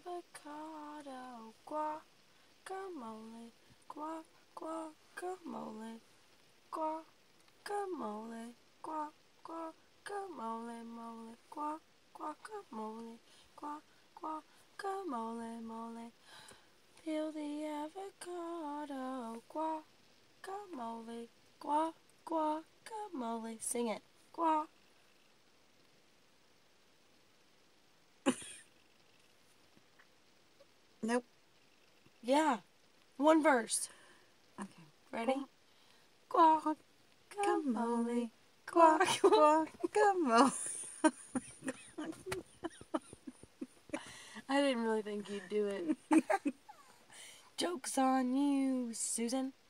avocado, guacamole, guacamole, guacamole, guacamole, guacamole, guacamole, mole. Peel the avocado, guacamole, guacamole. Sing it, guac. Nope. Yeah, one verse. Okay. Ready? Guacamole. Guacamole. Guacamole. I didn't really think you'd do it. Joke's on you, Susan.